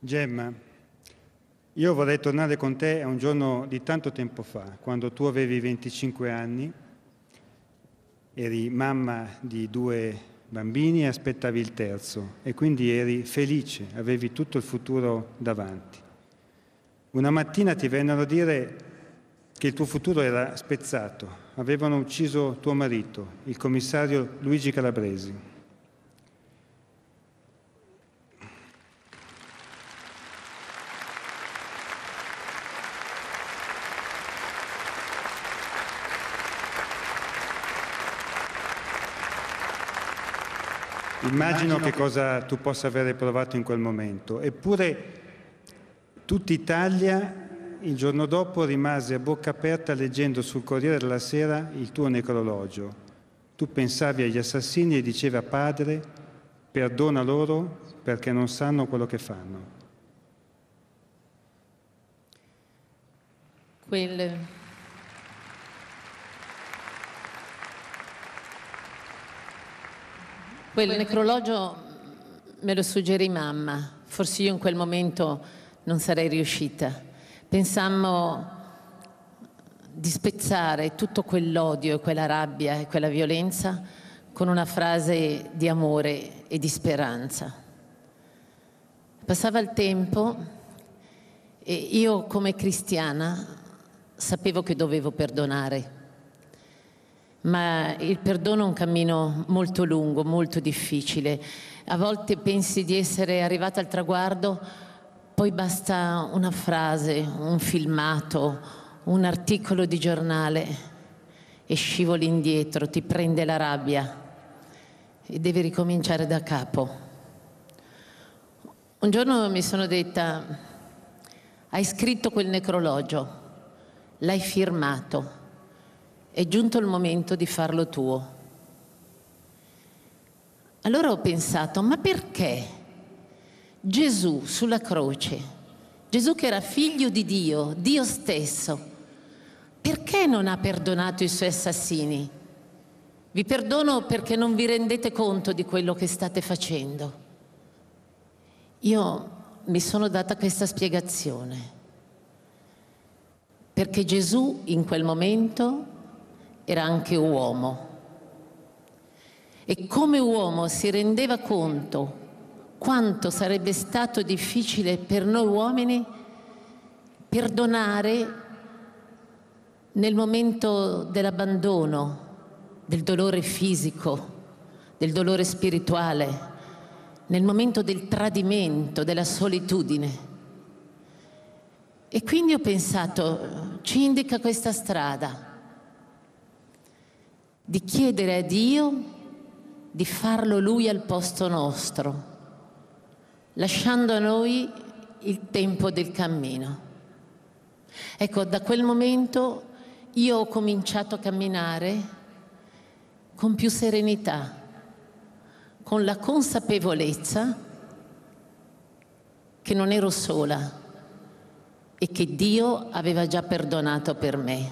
Gemma, io vorrei tornare con te a un giorno di tanto tempo fa, quando tu avevi 25 anni, eri mamma di 2 bambini e aspettavi il terzo e quindi eri felice, avevi tutto il futuro davanti. Una mattina ti vennero a dire che il tuo futuro era spezzato, avevano ucciso tuo marito, il commissario Luigi Calabresi. Immagino che cosa tu possa aver provato in quel momento. Eppure tutta Italia il giorno dopo rimase a bocca aperta leggendo sul Corriere della Sera il tuo necrologio. Tu pensavi agli assassini e dicevi: Padre, perdona loro perché non sanno quello che fanno. Quel necrologio me lo suggerì mamma, forse io in quel momento non sarei riuscita. Pensammo di spezzare tutto quell'odio e quella rabbia e quella violenza con una frase di amore e di speranza. Passava il tempo e io come cristiana sapevo che dovevo perdonare. Ma il perdono è un cammino molto lungo, molto difficile. A volte pensi di essere arrivata al traguardo, poi basta una frase, un filmato, un articolo di giornale e scivoli indietro, ti prende la rabbia e devi ricominciare da capo. Un giorno mi sono detta: hai scritto quel necrologio, l'hai firmato. È giunto il momento di farlo tuo. Allora ho pensato: ma perché Gesù sulla croce, Gesù che era figlio di Dio, Dio stesso, perché non ha perdonato i suoi assassini? Vi perdono perché non vi rendete conto di quello che state facendo. Io mi sono data questa spiegazione, perché Gesù in quel momento era anche uomo e come uomo si rendeva conto quanto sarebbe stato difficile per noi uomini perdonare nel momento dell'abbandono, del dolore fisico, del dolore spirituale, nel momento del tradimento, della solitudine. E quindi ho pensato: ci indica questa strada di chiedere a Dio di farlo Lui al posto nostro, lasciando a noi il tempo del cammino. Ecco, da quel momento io ho cominciato a camminare con più serenità, con la consapevolezza che non ero sola e che Dio aveva già perdonato per me.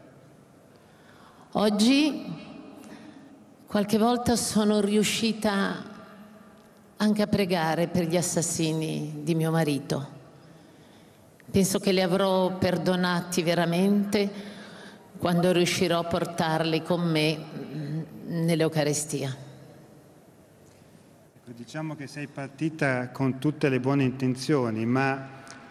Oggi qualche volta sono riuscita anche a pregare per gli assassini di mio marito. Penso che li avrò perdonati veramente quando riuscirò a portarli con me nell'Eucaristia. Diciamo che sei partita con tutte le buone intenzioni, ma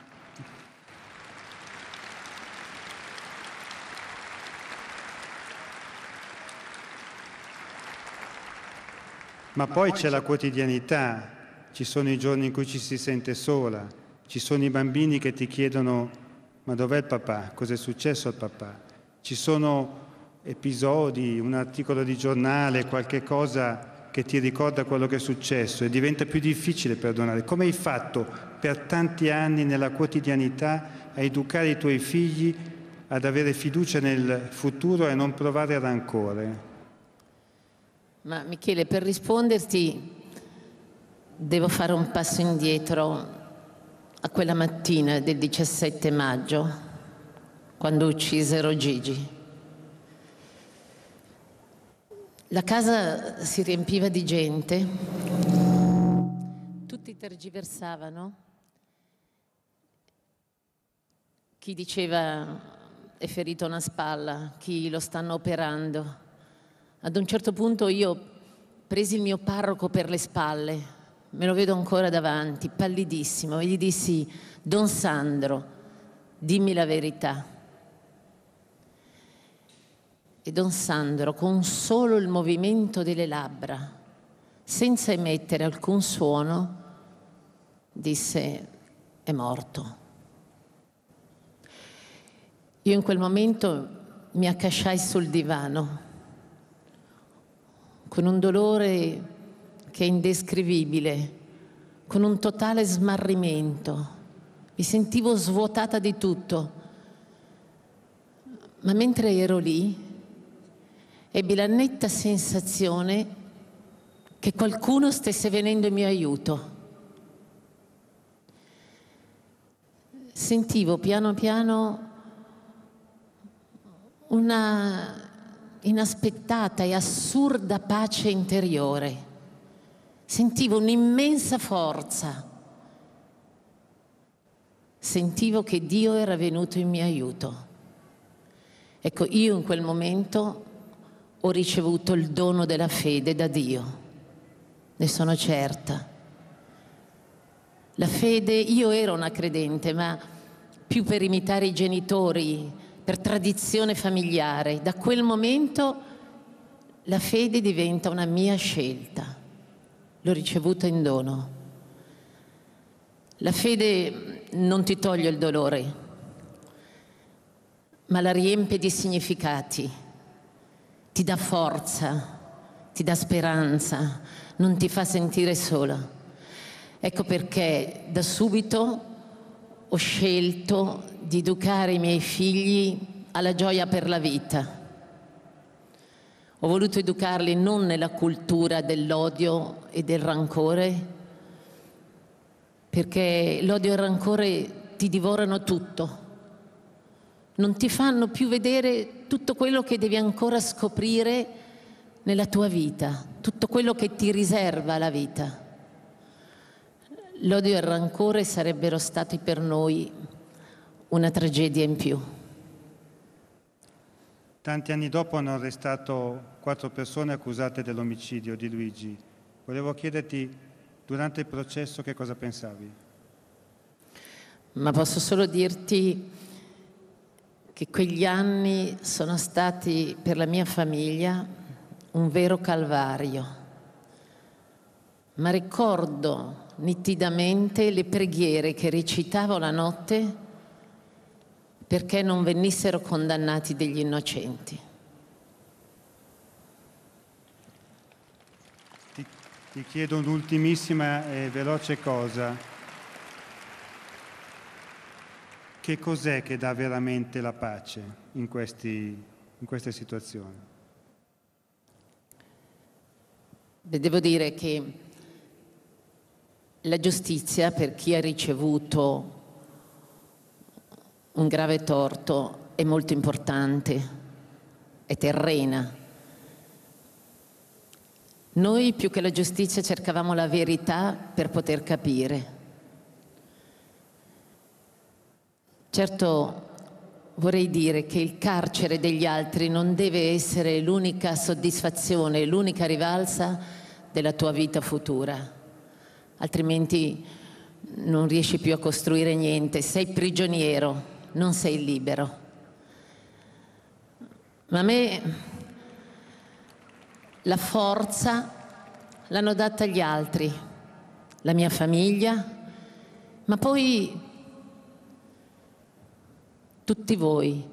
poi c'è la quotidianità, ci sono i giorni in cui ci si sente sola, ci sono i bambini che ti chiedono: ma dov'è il papà? Cos'è successo al papà? Ci sono episodi, un articolo di giornale, qualche cosa che ti ricorda quello che è successo e diventa più difficile perdonare. Come hai fatto per tanti anni nella quotidianità a educare i tuoi figli ad avere fiducia nel futuro e non provare rancore? Ma Michele, per risponderti devo fare un passo indietro a quella mattina del 17 maggio, quando uccisero Gigi. La casa si riempiva di gente, tutti tergiversavano Chi diceva è ferito a una spalla, chi lo stanno operando. Ad un certo punto io presi il mio parroco per le spalle, me lo vedo ancora davanti, pallidissimo, e gli dissi: Don Sandro, dimmi la verità. E Don Sandro, con solo il movimento delle labbra, senza emettere alcun suono, disse: è morto. Io in quel momento mi accasciai sul divano con un dolore che è indescrivibile, con un totale smarrimento. Mi sentivo svuotata di tutto, ma mentre ero lì ebbi la netta sensazione che qualcuno stesse venendo in mio aiuto. Sentivo piano piano una inaspettata e assurda pace interiore. Sentivo un'immensa forza. Sentivo che Dio era venuto in mio aiuto. Ecco, io in quel momento ho ricevuto il dono della fede da Dio. Ne sono certa. La fede, io ero una credente, ma più per imitare i genitori, per tradizione familiare. Da quel momento la fede diventa una mia scelta. L'ho ricevuta in dono. La fede non ti toglie il dolore, ma la riempie di significati, ti dà forza, ti dà speranza, non ti fa sentire sola. Ecco perché da subito ho scelto di educare i miei figli alla gioia per la vita. Ho voluto educarli non nella cultura dell'odio e del rancore, perché l'odio e il rancore ti divorano tutto. Non ti fanno più vedere tutto quello che devi ancora scoprire nella tua vita, tutto quello che ti riserva la vita. L'odio e il rancore sarebbero stati per noi una tragedia in più. Tanti anni dopo hanno arrestato 4 persone accusate dell'omicidio di Luigi. Volevo chiederti, durante il processo, che cosa pensavi? Ma posso solo dirti che quegli anni sono stati per la mia famiglia un vero calvario. Ma ricordo nitidamente le preghiere che recitavo la notte perché non venissero condannati degli innocenti. Ti chiedo un'ultimissima e veloce cosa. Che cos'è che dà veramente la pace in queste situazioni? Beh, devo dire che la giustizia per chi ha ricevuto un grave torto è molto importante, è terrena. Noi più che la giustizia cercavamo la verità per poter capire. Certo, vorrei dire che il carcere degli altri non deve essere l'unica soddisfazione, l'unica rivalsa della tua vita futura, altrimenti non riesci più a costruire niente, sei prigioniero, non sei libero. Ma a me la forza l'hanno data gli altri, la mia famiglia, ma poi tutti voi,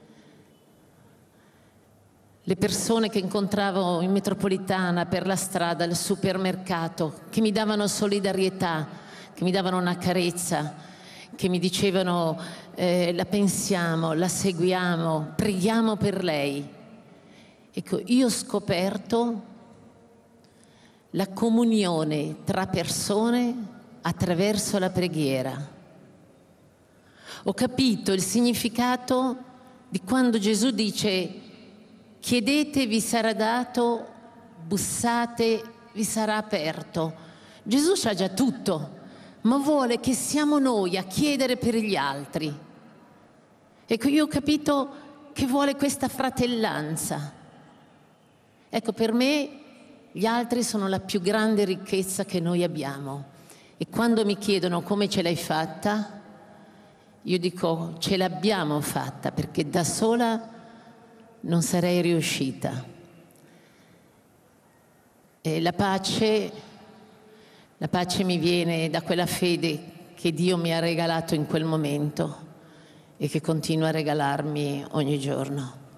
le persone che incontravo in metropolitana, per la strada, al supermercato, che mi davano solidarietà, che mi davano una carezza, che mi dicevano la pensiamo, la seguiamo, preghiamo per lei. Ecco, io ho scoperto la comunione tra persone attraverso la preghiera. Ho capito il significato di quando Gesù dice: chiedete, vi sarà dato, bussate, vi sarà aperto. Gesù sa già tutto, ma vuole che siamo noi a chiedere per gli altri. Ecco, io ho capito che vuole questa fratellanza. Ecco, per me gli altri sono la più grande ricchezza che noi abbiamo. E quando mi chiedono come ce l'hai fatta, io dico ce l'abbiamo fatta, perché da sola non sarei riuscita. E la pace mi viene da quella fede che Dio mi ha regalato in quel momento e che continua a regalarmi ogni giorno.